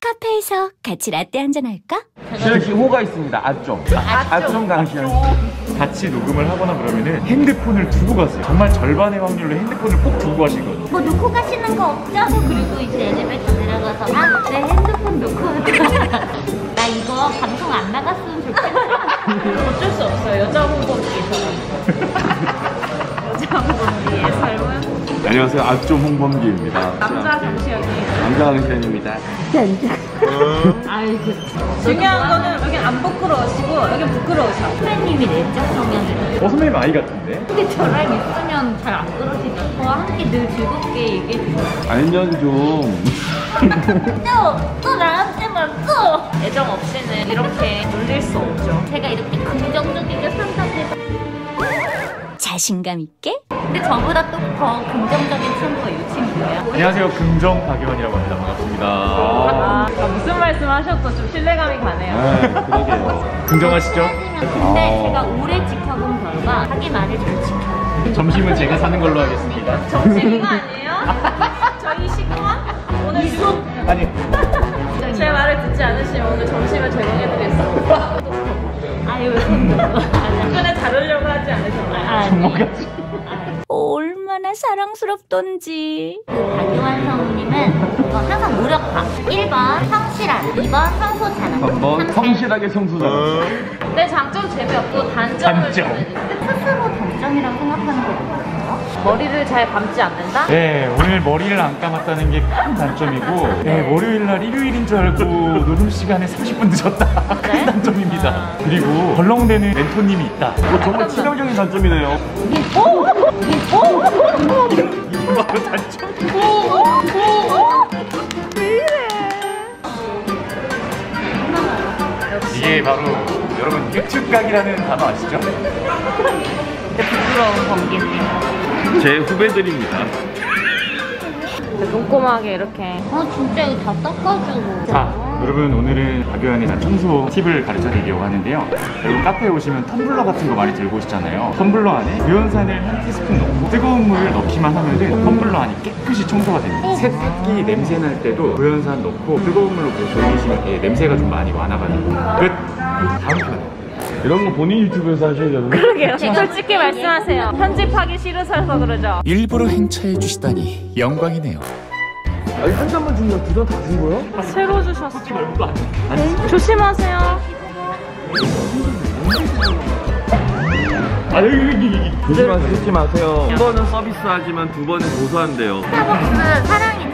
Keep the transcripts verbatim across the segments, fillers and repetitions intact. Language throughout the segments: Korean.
카페에서 같이 라떼 한잔 할까? 실시 호가 있습니다. 아좀 아좀 강시현 같이 녹음을 하거나 그러면은 핸드폰을 두고 가세요. 정말 절반의 확률로 핸드폰을 꼭 두고 가시거든요. 뭐 놓고 가시는 거 없죠? 그리고 이제 엘리베이터 내려가서 아, 내 핸드폰 놓고 나 이거 방송 안 나갔으면 좋겠다. 어쩔 수 없어요. 여자 홍보기에 여자 홍보기의 삶은. 안녕하세요. 아좀 홍범기입니다. 남자 정시현이에요. 남자 강시현입니다. 아이고. 중요한 거는 여긴 안 부끄러우시고 여긴 부끄러우셔. 선배님이 내적 성향이에요. 어, 선배님 아이 같은데? 근데 저랑 있으면 잘 안 그러시죠? 저와 함께 늘 즐겁게 얘기해 주세요. 알면 좀 또! 또 나한테만 또! 애정 없이는 이렇게 놀릴 수 없죠. 제가 이렇게 긍정적이게 상담해서 자신감 있게? 근데 저보다 또 더 긍정적인 친구가 이 친구예요. 안녕하세요. 긍정 박유원이라고 합니다. 반갑습니다. 아, 아, 무슨 말씀 하셔도 좀 신뢰감이 가네요. 네, 그러게요. 긍정하시죠? 근데 제가 오래 지켜본 결과 자기 말을 잘 지켜요. 점심은 제가 사는 걸로 하겠습니다. 점심 이거 아니에요? 저희 식구와 오늘 지금 아니, 제 말을 듣지 않으시면 오늘 점심을 제공해드리겠습니다. 아유, 손 주변에 다루려고 하지 않으셨나요? 뭐가지? 얼마나 사랑스럽던지. 그 박유환 성우님은 어, 항상 무력화. 일 번 성실한, 이 번 성소 잘한, 삼 번 성실하게 성수자. 내 장점 재미없고 단점을 단점. 근데 스스로 단점이라고 생각하는 거 없어요? 머리를 잘 감지 않는다? 네, 오늘 머리를 안 감았다는 게 큰 단점이고, 네, 월요일 날 일요일인 줄 알고 녹음 시간에 삼십 분 늦었다. 큰 단점입니다. 그리고 덜렁대는 멘토님이 있다. 뭐 정말 치명적인 단점이네요. 이거 바로 단점. 이게 바로 여러분 유튜브각이라는 단어 아시죠? 부끄러운 범기님. 제 후배들입니다. 꼼꼼하게 이렇게. 아 진짜 이거 다 닦아주고. 자, 여러분 오늘은 박유한이 난 청소 팁을 가르쳐 드리려고 하는데요. 여러분 카페에 오시면 텀블러 같은 거 많이 들고 오시잖아요. 텀블러 안에 유연산을 한 티스푼 넣고 뜨거운 물을 넣기만 하면은 텀블러 안이 깨끗이 청소가 됩니다. 세탁기 냄새 날 때도 유연산 넣고 뜨거운 물로 돌리시면 예, 냄새가 좀 많이 완화가 됩니다. 끝! 다음 편. 이런 거 본인 유튜브에서 하셔야 되는데. 그러게요. 솔직히 말씀하세요. 편집하기 싫으셔서 그러죠? 일부러 행차해 주시다니 영광이네요. 아니 한 잔만 주면 두 잔 다 준 거야? 새로 주셨어. 조심하세요. 아, 여기, 여기, 여기. 조심하세요. 잊지 마세요. 한 번은 서비스하지만 두 번은 고소한대요. 스타벅스 사랑해.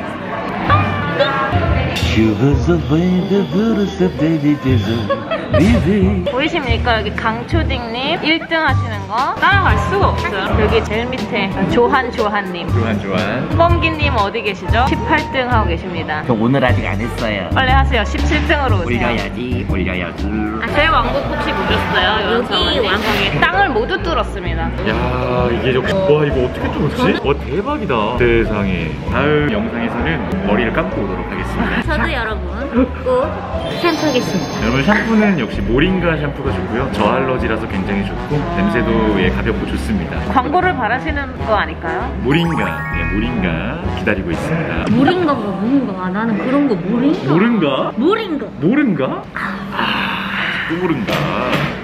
보이십니까? 여기 강초딩님 일 등 하시는 거 따라갈 수가 없어요. 여기 제일 밑에 조한조한님, 조한, 조한. 뻥기님 어디 계시죠? 십팔 등 하고 계십니다. 저 오늘 아직 안 했어요. 빨리 하세요. 십칠 등으로 오세요. 올려야지, 올려야지. 제 왕국 혹시 보셨어요? 여기 왕국에 땅을 모두 뚫었습니다. 야, 이게 역시 와 이거 어떻게 뚫었지? 와 대박이다. 세상에. 다음 영상에서는 머리를 감고 오도록 하겠습니다. 저도 여러분 꼭 샴푸하겠습니다. 여러분 샴푸는 역시 모링가 샴푸가 좋고요. 저알러지라서 굉장히 좋고 냄새도 예, 가볍고 좋습니다. 광고를 바라시는 거 아닐까요? 모링가, 예, 모링가 기다리고 있습니다. 모링가가 뭔가 나는 그런 거 모링가. 모른가? 모링가. 모른가? 아, 또 모른가?